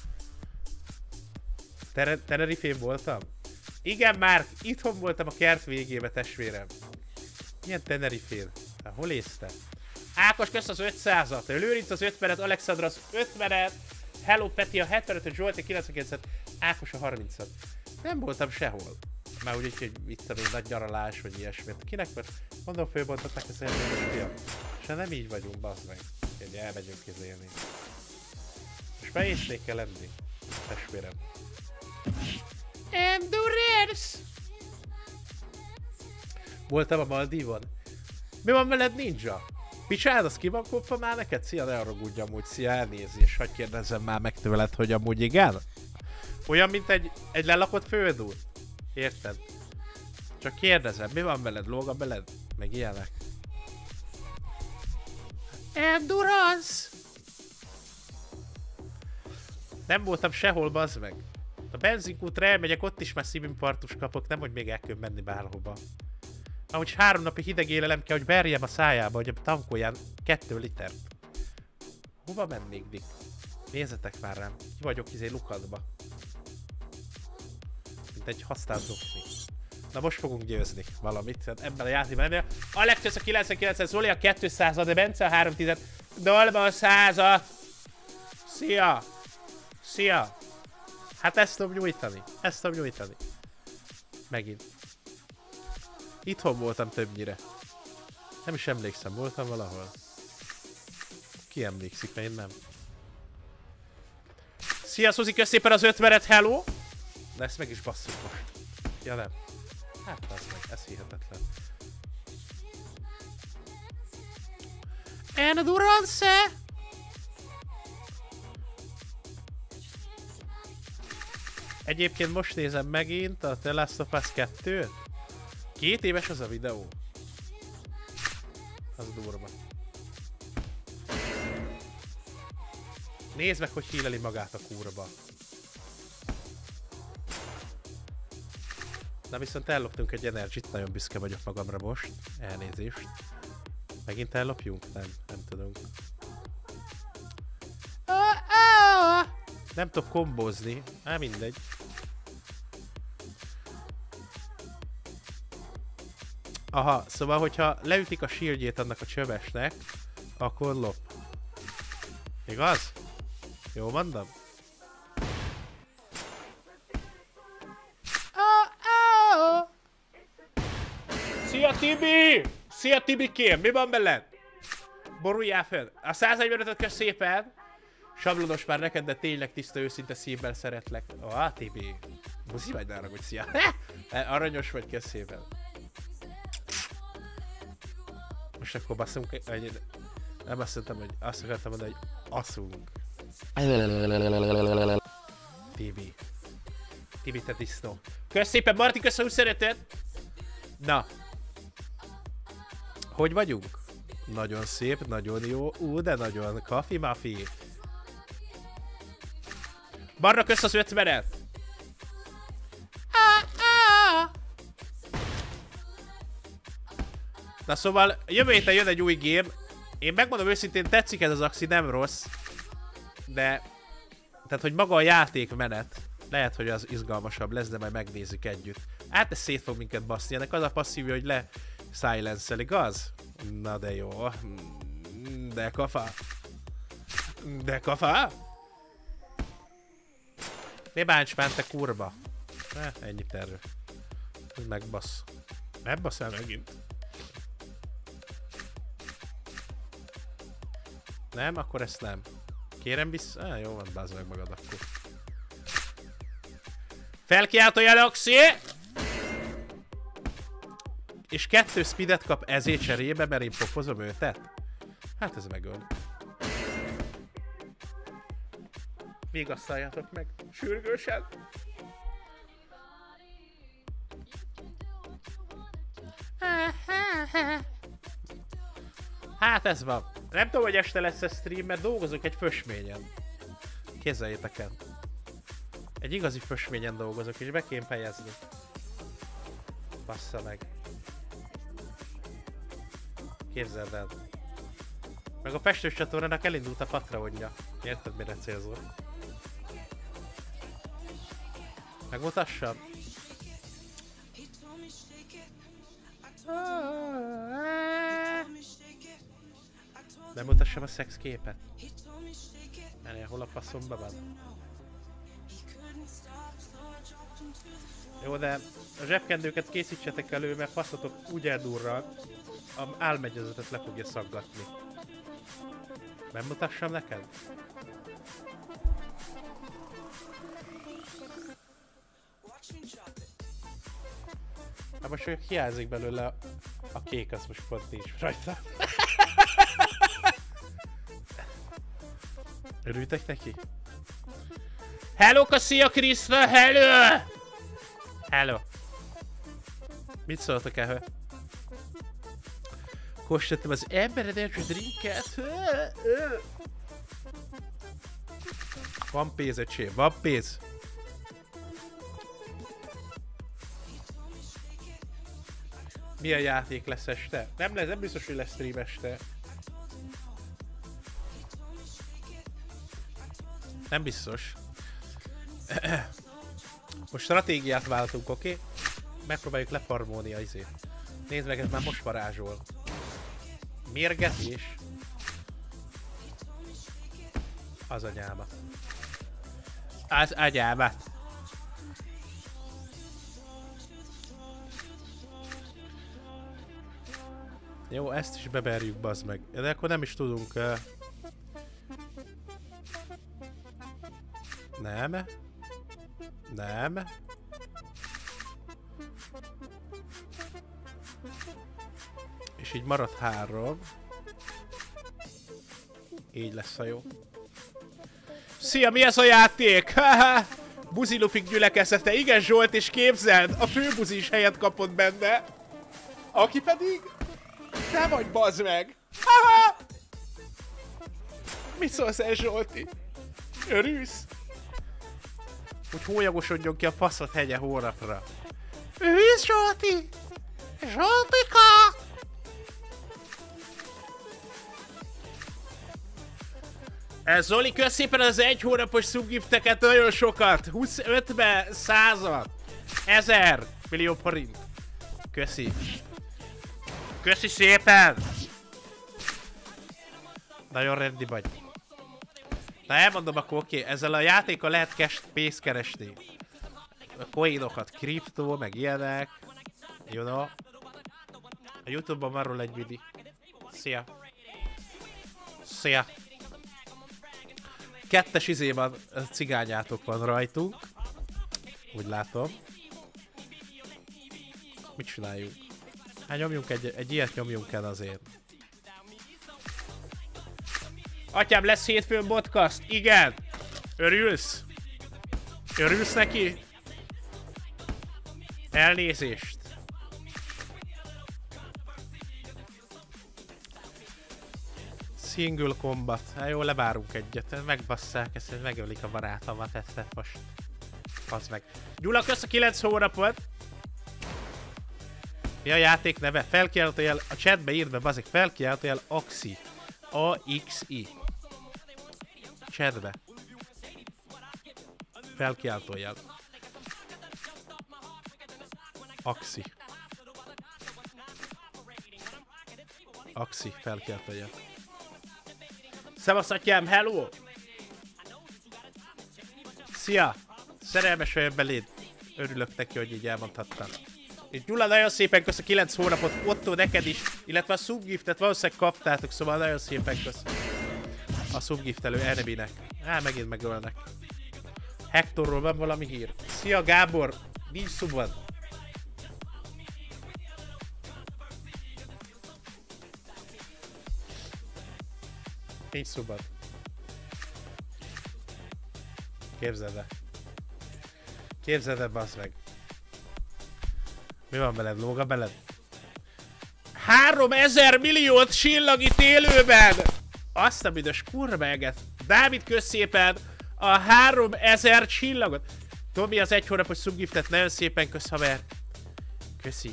[SPEAKER 1] Tenerifén voltam? Igen, már itthon voltam a kert végébe, testvérem. Milyen Tenerifén? Hol észte? Ákos, kösz az 500-at. Lőrinc az 50-et, Alexandra az 50-et. Hello Peti a 75-öt, Zsolti 99-et, Ákos a 30-at. Nem voltam sehol. Már úgy, hogy itt a még nagy nyaralás, vagy ilyesmit. Kinek? Mert mondom, fölbontották ezt a fiam. És nem így vagyunk, bazd meg. Hogy elmegyünk izélni. Most már észnék kell lenni. Testvérem. Endurance! Voltam a Maldívon. Mi van veled, ninja? Picsád, az ki van kopva már neked? Szia, ne haragudj amúgy, szia, elnézés. Hadd kérdezzem már meg tőled, hogy amúgy igen? Olyan, mint egy lelakott földút. Érted? Csak kérdezem, mi van veled? Lóg a beled? Meg ilyenek. Endurance! Nem voltam sehol, bazd meg. A benzinkútra elmegyek, ott is már szívinfarktus kapok, nem hogy még el kell menni bárhova. Ahogy 3 napi hideg élelem kell, hogy berjem a szájába, hogy tankolján 2 litert. Hova mennék, Dick? Nézzetek már rám. Ki vagyok izé lukadba. Mint egy használt dokni. Na most fogunk győzni valamit. Ebben a játékban nem. Alex a 99-et, Zoli a 200-at, de Bence a 310-et. Dolba a 100-at. Szia! Szia! Hát ezt tudom nyújtani. Ezt tudom nyújtani. Megint. Itthon voltam többnyire. Nem is emlékszem, voltam valahol. Ki emlékszik, mert én nem. Szia, Szuzi, kösz szépen az 50-et, hello! De ezt meg is basszuk most. Ja nem. Hát az meg, ez hihetetlen. Endurance! Egyébként most nézem megint a The Last of Us 2-t. 2 éves az a videó. Az durva. Nézd meg, hogy híleli magát a kurva. Na viszont elloptunk egy energit, nagyon büszke vagyok magamra most. Elnézést. Megint ellopjunk? Nem tudunk. Nem tudok kombózni. Mindegy. Aha, szóval, hogyha leütik a shieldjét annak a csövesnek, akkor lop. Igaz? Jó mondom? Szia Tibi! Szia Tibikém! Mi van veled? Boruljál fel! A 145-öt kösz szépen! Sablonos már neked, de tényleg tiszta, őszinte szívvel szeretlek. Tibi! Buszi vagy, ne haragudj, szia! Aranyos vagy, kösz szépen! Most akkor basszunk egy... Nem azt mondtam, hogy azt akartam mondani, hogy aszunk. Tibi. Tibi, te disznó. Kösz szépen, Marti, kösz a 25-et! Na. Hogy vagyunk? Nagyon szép, nagyon jó. De nagyon kafi-mafi. Barra, kösz az 50-et! Na szóval, jövő héten jön egy új game. Én megmondom őszintén, tetszik ez az axi, nem rossz. De... Tehát, hogy maga a játékmenet. Lehet, hogy az izgalmasabb lesz, de majd megnézzük együtt. Hát ez szét fog minket baszni. Ennek az a passzívja, hogy le silence-el, igaz? Na de jó. De kafa. De kafa? Ne bánts már, te kurva. Ennyit erről. Megbasz. Megbasz el megint. Nem? Akkor ezt nem. Kérem vissza? Jó van, bázd meg magad akkor. Felkiáltó Jeleoxi! És 2 speedet kap ezért cserébe, mert én pofozom őtet? Hát ez megöl. Vigasztaljatok meg. Sürgősen. Hát ez van. Nem tudom, hogy este lesz a stream, mert dolgozok egy fösményen. Képzeljétek el. Egy igazi fösményen dolgozok, és be kéne fejezni. Bassza meg. Képzeld el. Meg a festős csatornának elindult a Patreonja. Érted, mire célzol? Megmutassam? Nem mutassam a szexképet? Erre hol a faszomba van? Jó, de a zsebkendőket készítsetek elő, mert faszotok úgy eldurral, a álmegyezetet le fogja szaggatni. Nem mutassam neked? Hát most csak hiányzik belőle a kék, az most pont nincs rajta. Örültek neki? Hello, szia Kriszta, hello! Hello! Mit szóltak ehhez? Kóstoltam az embered első drinket. Van pénz, öcsém, van pénz. Milyen játék lesz este? Nem biztos, hogy lesz stream este. Nem biztos. Most stratégiát váltunk, oké? Okay? Megpróbáljuk lefarmolni a izét. Nézd meg, ez már most varázsol. Mérgezés. Az anyámat. Az anyámat. Jó, ezt is beberjük, bazd meg. De akkor nem is tudunk... Nem. Nem. És így marad 3. Így lesz a jó. Szia, mi ez a játék? Haha! Buzilupik gyülekezete. Igen, Zsolt, és képzeld, a főbuzi is helyet kapott benne. Aki pedig... Te vagy, bazd meg! Haha! Mit szólsz el, Zsolti? Örülsz? Hogy hólyagosodjon ki a faszot hegye hónapra. Örülsz, Zsolti? Zsoltika! Zoli, kösz szépen az 1 hónapos subgifteket, nagyon sokat! 25-be 100-at! 1000 millió forint! Köszi! Köszi szépen! Nagyon rendi vagy. Na elmondom akkor, oké, ezzel a játékkal lehet pénzt keresni. A coinokat, kriptó, meg ilyenek. You know. A Youtube-ban marról egy vidi. Szia! Szia! 2-es izében cigányátok van rajtunk. Úgy látom. Mit csináljuk? Hát nyomjunk egy ilyet nyomjunk el azért. Atyám, lesz hétfőn podcast? Igen! Örülsz? Örülsz neki? Elnézést. Single combat. Hát jó, levárunk egyet. Megbasszák ezt, megölik a barátomat ezt most. Az meg. Gyula, kösz a 9 hónapot. Mi a játék neve? Felkiáltójel, a chatbe írd be, bazzik, felkiáltójel Axi. A-X-I. Chatbe. Felkiáltójel. Axi. Axi, felkiáltójel. Szevasz, atyám, hello! Szia! Szerelmes vagyok beléd. Örülök neki, hogy így elmondhattam. És Gyula, nagyon szépen kösz a 9 hónapot, Otto neked is, illetve a subgiftet valószínűleg kaptátok, szóval nagyon szépen kösz. A subgiftelő eneminek. Megint megölnek. Hectorról van valami hír. Szia Gábor, nincs subad. Nincs subad. Képzeld el. Képzeld el, bassz meg. Mi van veled? Lóga beled? 3000 milliót csillagít élőben! Azt a büdös kurva eget. Dávid, kösz szépen a 3000 csillagot. Tomi az 1 hónapos subgiftet, nagyon szépen kösz, haver. Köszi.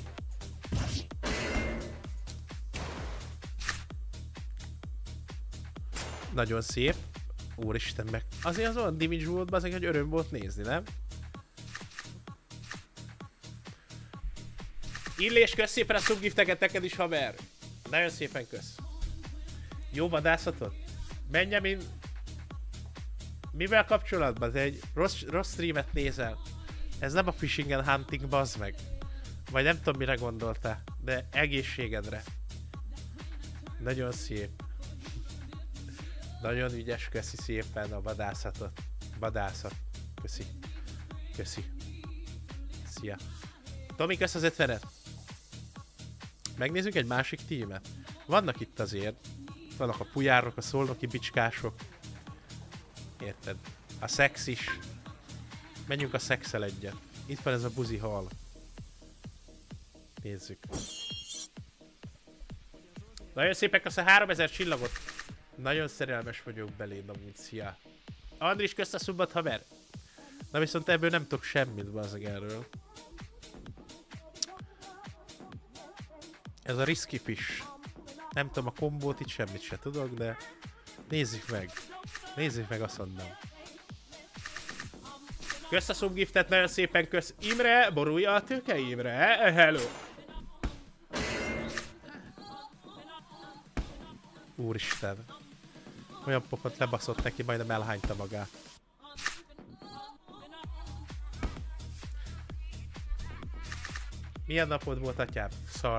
[SPEAKER 1] Nagyon szép. Úristen meg. Azért az olyan damage volt, azért, hogy öröm volt nézni, nem? Illés, kösz szépen a subgifteket neked is, haver. Nagyon szépen kösz. Jó vadászatot? Benjamin... Mivel kapcsolatban? Te egy rossz streamet nézel. Ez nem a fishing and hunting, bazd meg. Vagy nem tudom mire gondoltál, de egészségedre. Nagyon szép. Nagyon ügyes, köszi szépen a vadászatot. Vadászat. Köszi. Köszi. Szia. Tomi, kösz az 50-et. Megnézzük egy másik tímet. Vannak itt azért. Vannak a pujárok, a szolnoki bicskások. Érted? A szex is. Menjünk a szexel egyet. Itt van ez a buzi hal. Nézzük. Nagyon szépen köszön 3000 csillagot. Nagyon szerelmes vagyok beléd amúgy, szia. Andris, kösz a szubbat, haver. Na viszont ebből nem tudok semmit, bazzeg erről. Ez a risky fish. Nem tudom a kombót, itt semmit se tudok, de nézzük meg. Nézzük meg, azt mondom. Kösz a subgiftet, nagyon szépen kösz. Imre, borulja a tőke, Imre. Hello. Úristen. Olyan pofot lebaszott neki, majdnem elhányta magát. Milyen napod volt, atyám? Szar.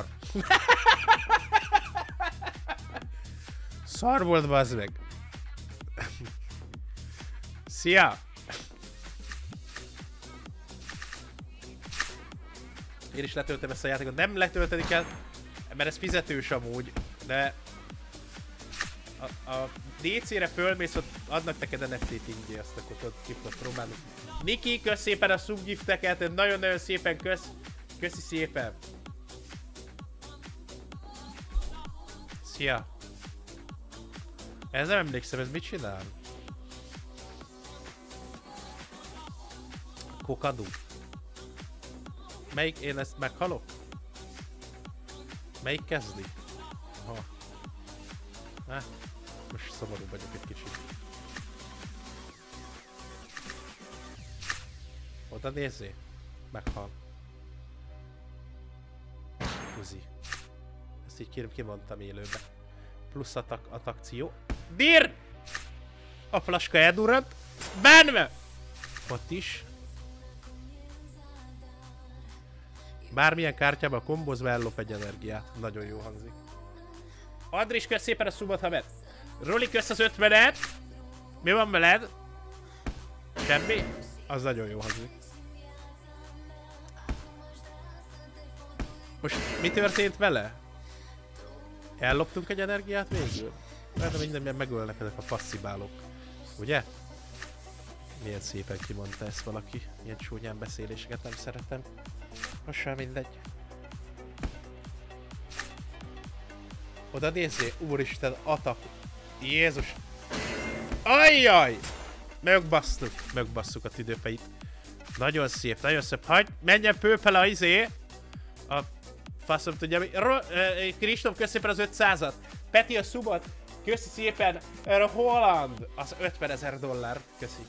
[SPEAKER 1] Szar volt, bazd meg. Szia! Én is letöltöm ezt a játékot. Nem letölteni kell, mert ez fizetős amúgy, de a DC-re fölmész, ott adnak neked NFT-t ingyen, azt akkor ott ki tudod próbálni. Niki, kösz szépen a subgifteket, nagyon-nagyon szépen kösz. Köszi szépen. Szia. Ez nem emlékszem, ez mit csinál? Kokadú. Melyik? Én ezt meghalok? Melyik kezdi? Aha. Most szomorú vagyok egy kicsit. Oda nézzé. Meghal. Uzi. Ezt így kérem kimondtam élőbe. Plusz attakció. Dir! A flaska eldurrant. Benve! Ott is. Bármilyen kártyában kombozva ellop egy energiát. Nagyon jó hangzik. Andris, kösz szépen a subot, haver. Roli, kösz az 50-et. Mi van veled? Semmi? Az nagyon jó hangzik. Most mi történt vele? Elloptunk egy energiát végül? Mert minden megölnek ezek a passzibálok. Ugye? Milyen szépen kimondta ezt valaki. Ilyen csúnyán beszéléseket nem szeretem. Most sem mindegy. Oda nézzé, úristen, atak. Jézus. Ajjaj! Megbasszuk a tüdőpeit. Nagyon szép, nagyon szép. Hagyj, menjen pőpele a izé. A faszom tudja mi. Kristóf, kösz szépen az 500-at. Peti a subot. Köszi szépen. Holland. Az $50,000. Köszi.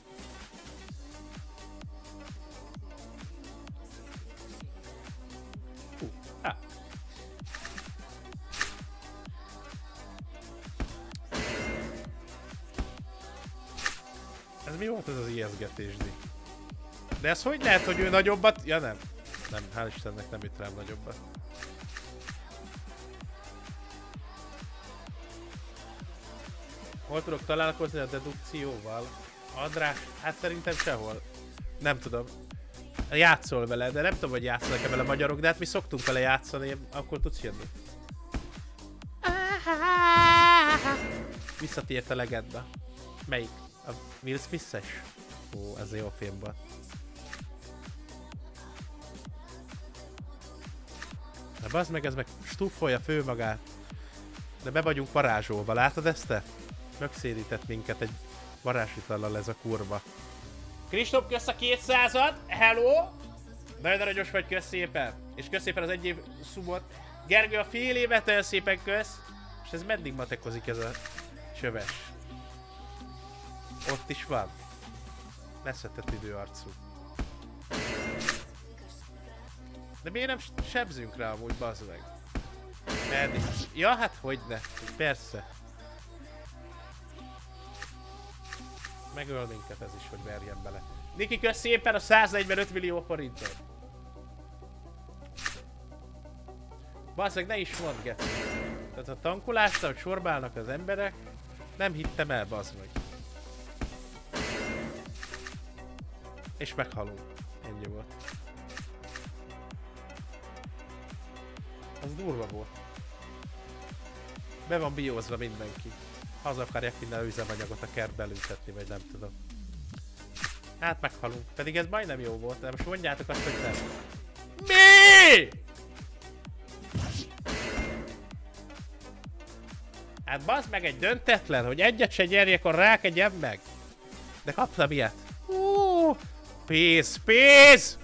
[SPEAKER 1] Ez mi volt ez az ijesztgetés, Di? De ez hogy lehet, hogy ő nagyobbat... Ja nem. Nem, hál' Istennek nem üt rám nagyobbat. Hol tudok találkozni a dedukcióval? András? Hát szerintem sehol. Nem tudom. Játszol vele, de nem tudom, hogy játszanak-e vele magyarok, de hát mi szoktunk vele játszani, akkor tudsz jönni. Visszatért a legenda. Melyik? A Will Smith-es? Ó, ez jó film volt. Na bazd meg, ez meg stuffolja fő magát. De be vagyunk varázsolva, látod ezt te? Megszérített minket egy varázsitallal ez a kurva. Kristóf, kösz a 200-at! Hello! Nagyon aranyos vagy, kösz szépen! És kösz szépen az 1 év subot. Gergő, a fél évet nagyon szépen kösz! És ez meddig matekozik ez a csöves? Ott is van. Leszetett időarcú. De miért nem sebzünk rá amúgy, bazd meg? Meddig? Ja, hát hogyne. Persze. Megöl minket ez is, hogy verjen bele. Niki, kösz szépen a 145 millió forintot. Basszeg, ne is mondd, Geci. Tehát a tankolásra, hogy sorba állnak az emberek, nem hittem el, bazd meg. És meghalunk. Ennyi volt. Az durva volt. Be van biózva mindenki. Haza akarják minden üzemanyagot a kertbe ültetni, vagy nem tudom. Hát meghalunk. Pedig ez majdnem jó volt, de most mondjátok azt, hogy nem. Mi? Hát bazd meg egy döntetlen, hogy egyet se nyerjek, akkor rákegyem meg. De kaptam ilyet. Pénz!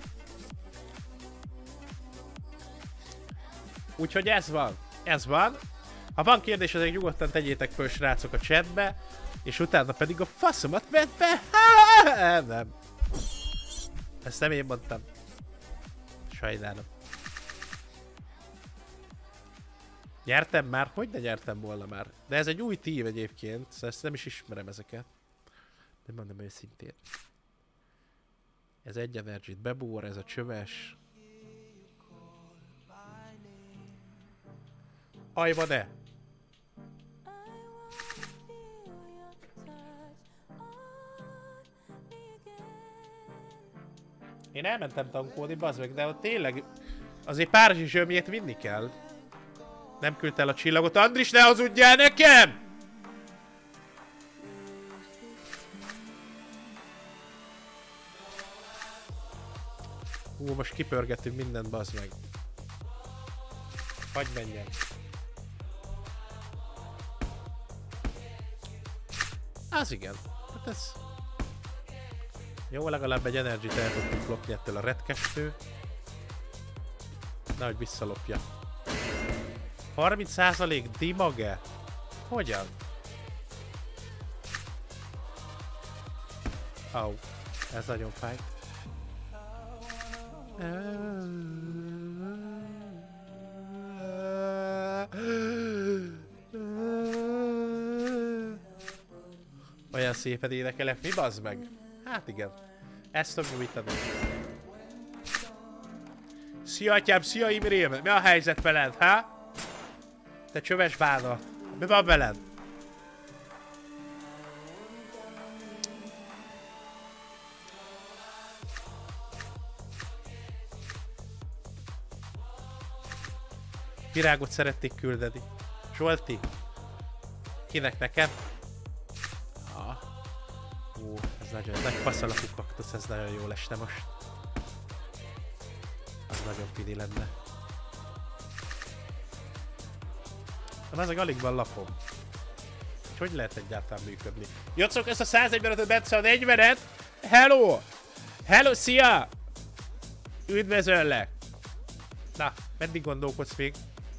[SPEAKER 1] Úgyhogy ez van. Ha van kérdés, azért nyugodtan tegyétek föl, srácok, a chatbe, és utána pedig a faszomat vedd be. Nem. Ezt nem én mondtam. Sajnálom. Nyertem már? Hogyne nyertem volna már? De ez egy új team egyébként, szóval ezt nem is ismerem ezeket. De mondom őszintén. Ez egy Energy-t bebúr, ez a csöves. Ajva de! Én elmentem tankolni, bazd meg, de ott tényleg azért pár zsömjét vinni kell. Nem küldte el a csillagot. Andris, ne hazudjál nekem! Most kipörgetünk mindent, bazd meg. Hagyj menjen. Az igen. Hát ez... Jó, legalább egy Energy-t el tudtunk lopni ettől a retkestől. Nehogy visszalopja. 30% dimage? Hogyan? Au. Ez nagyon fáj. Olyan szépen énekelek, mi bazd meg? Hát igen. Ezt tudom nyújtani. Szia atyám, szia Imrém! Mi a helyzet veled, ha? Te csöves bána. Mi van veled? Virágot szerették küldeni. Zsolti? Kinek, nekem? Ez nagyon nagy faszalapú kaktusz, ez nagyon jól esne most. Az nagyon pidi lenne. De ezek alig van lapom. És hogy lehet egyáltalán működni? Jocok, ezt a 145-öt Bence a 40-et! Hello! Hello, szia! Üdvözöllek! Na, meddig gondolkodsz még?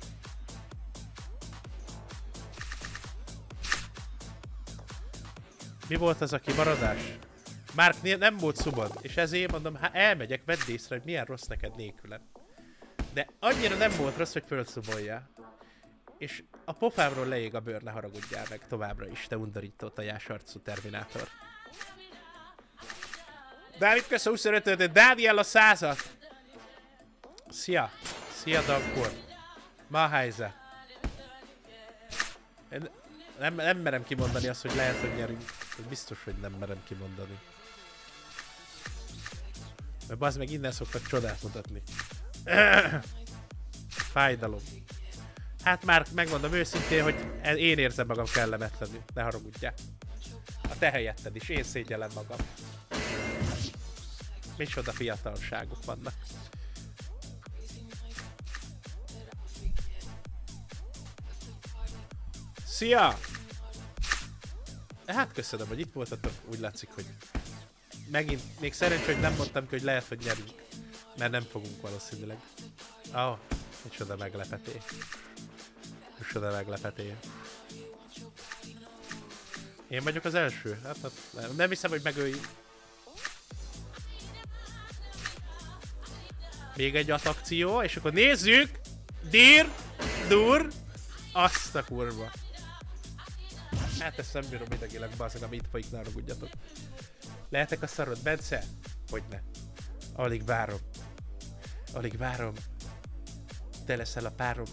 [SPEAKER 1] Mi volt az a kimaradás? Márk nem volt szubad, és ezért mondom, ha elmegyek, vedd észre, hogy milyen rossz neked nélkülem. De annyira nem volt rossz, hogy fölszuboljál. És a pofámról leég a bőr, ne haragudjál meg továbbra is, te undorító tojásarcú terminátor. Dávid, kösz a 25-öt, Dániel a 100-at! Szia! Szia, Dankor! Ma a helyzet? Nem merem kimondani azt, hogy lehet, hogy nyerünk. Biztos, hogy nem merem kimondani. Mert bazd meg, innen szoktak csodát mutatni. Fájdalom. Hát már megmondom őszintén, hogy én érzem magam kellemetlenül. Ne haragudjál. A te helyetted is. Én szégyellem magam. Micsoda fiatalságok vannak. Szia! Hát köszönöm, hogy itt voltatok. Úgy látszik, hogy megint, még szerencsé, hogy nem mondtam ki, hogy lehet, hogy nyerünk. Mert nem fogunk valószínűleg. Micsoda meglepetés. Micsoda meglepetés. Én vagyok az első? Hát nem hiszem, hogy megöljük. Még egy attakció, és akkor nézzük! Dir! Dur! Azt a kurva. Hát ezt nem bírom idegileg, basszak, ami itt folyik, ne haragudjatok. Lehetek a szarod, Bence? Hogyne. Alig várom. Alig várom. Te leszel a párom.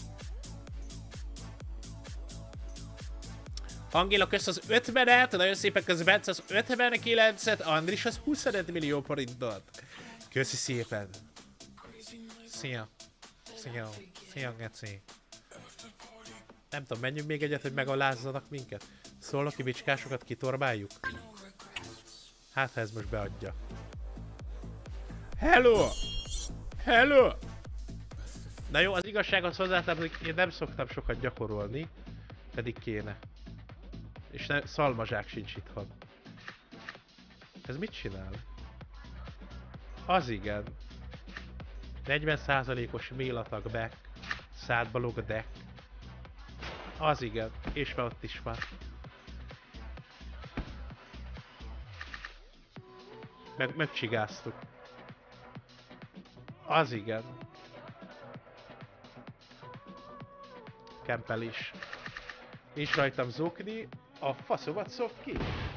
[SPEAKER 1] Angéla, kösz az 50-et, nagyon szépen kösz Bence az 59-et, Andris az 25 millió forintot. Köszi szépen. Szia. Szia. Szia, Geci. Nem tudom, menjünk még egyet, hogy megalázzanak minket. Szolnoki bicskásokat kitorbáljuk. Hát, ha ez most beadja. Hello! Hello! Na jó, az igazsághoz hozzátartozik, én nem szoktam sokat gyakorolni, pedig kéne. És szalmazsák sincs itthon. Ez mit csinál? Az igen. 40%-os mélatag back. Szádba lóg a deck. Az igen. És már ott is van. Megcsigáztuk. Az igen. Kempel is. Nincs rajtam zokni. A faszomat szok ki.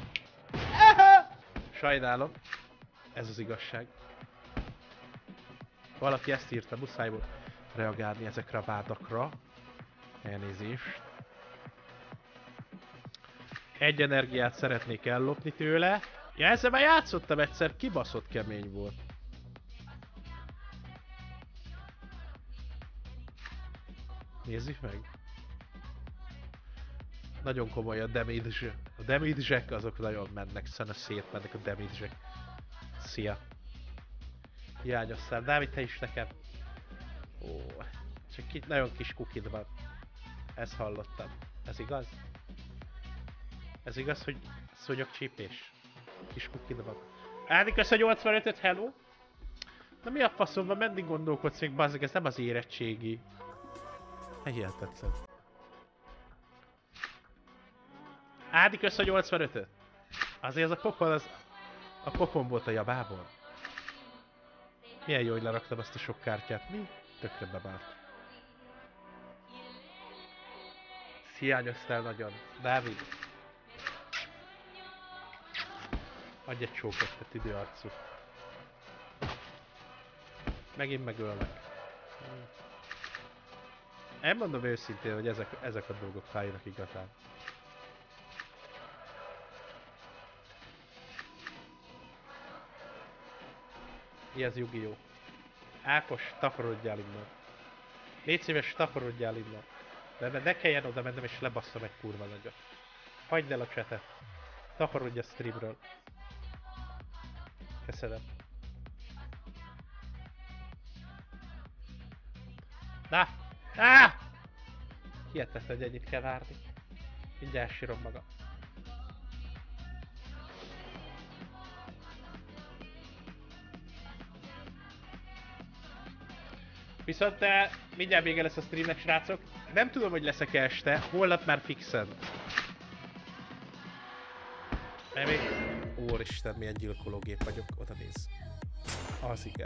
[SPEAKER 1] Sajnálom. Ez az igazság. Valaki ezt írta, muszáj volt reagálni ezekre a vádakra. Elnézést. Egy energiát szeretnék ellopni tőle. Ja, ezzel már játszottam egyszer, kibaszott kemény volt. Nézzük meg. Nagyon komoly a damage. A damage-ek azok nagyon mennek, szana szétmennek a damage-ek. Szia. Hiányoztál. Dávid, te is nekem. Ó, csak nagyon kis kukid van. Ezt hallottam. Ez igaz? Ez igaz, hogy szúnyogcsípés? Kis kukid van. Ádi, kösz a 85-öt, hello? Na mi a faszomban, meddig gondolkodsz még, bazzeg, ez nem az érettségi. Hihetetlen. Ádi, kösz a 85-öt. Azért az a pokol, az... A pokon volt a jabából. Milyen jó, hogy leraktam azt a sok kártyát. Mi? Tökre bebált. Hiányoztál nagyon. Dávid. Adj egy csókot, te tüdőarcú. Megint megölnek. Én mondom őszintén, hogy ezek a dolgok fájnak igazán. Mi az Yu-Gi-Oh? Ákos, takarodjál innen. Légy szíves, takarodjál innen. De ne kelljen oda mennem és lebasszom egy kurva nagyot. Hagyd el a csetet. Takarodj a streamről. Köszönöm. Na! Hihetetlen, hogy ennyit kell várni. Mindjárt sírom magam. Viszont mindjárt vége lesz a streamnek, srácok. Nem tudom, hogy leszek este, holnap már fixen. Még... Úristen, milyen gyilkológép vagyok, oda néz. Az igen.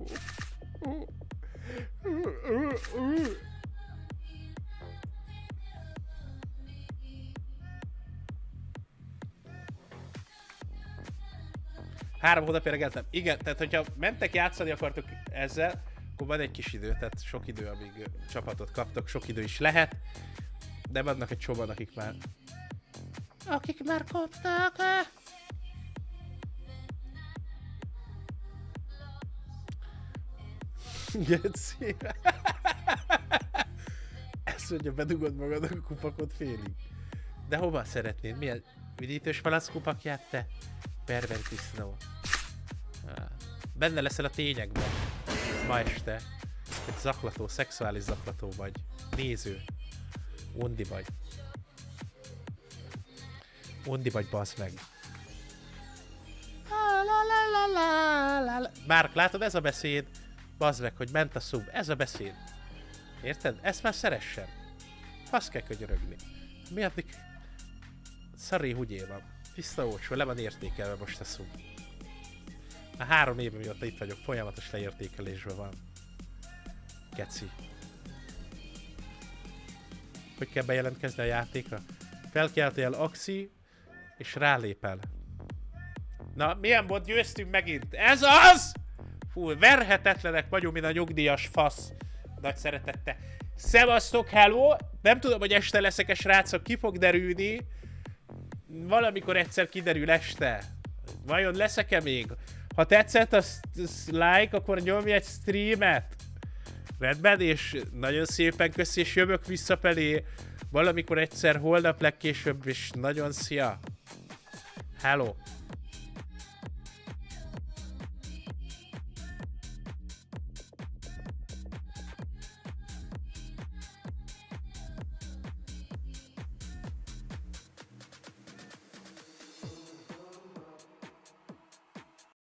[SPEAKER 1] Három hónapja regeltem. Igen, tehát hogyha mentek játszani akartok ezzel, akkor van egy kis idő, tehát sok idő, amíg csapatot kaptok, sok idő is lehet. De vannak egy csomóan, akik már kaptak. Geci. Ezt mondja, bedugod magadnak a kupakot félig. De hova szeretnéd? Milyen vidítős malac kupakját, te? Pervertisznó. Benne leszel a tényekben. Ma este. Egy zaklató, szexuális zaklató vagy. Néző. Undi vagy. Undi vagy, bazd meg. Márk, látod, ez a beszéd. Bazd meg, hogy ment a szub. Ez a beszéd. Érted? Ezt már szeressen. Fasz kell könyörögni. Mi addig... Szaré húgyé van. Tiszta olcsó, le van értékelve most a szub. Már 3 éve mióta itt vagyok, folyamatos leértékelésben van. Geci. Hogy kell bejelentkezni a játékra? Felkeltél Axi, és rálépel. Na, milyen bot győztünk megint? Ez az! Fú, verhetetlenek vagyunk, mint a nyugdíjas fasz. Nagy szeretettel. Szevasztok, hello! Nem tudom, hogy este leszek-e, srácok, ki fog derülni. Valamikor egyszer kiderül este. Vajon leszek-e még? Ha tetszett a like, akkor nyomj egy streamet. Rendben, és nagyon szépen köszi, és jövök visszafelé. Valamikor egyszer, holnap legkésőbb, és nagyon szia. Hello!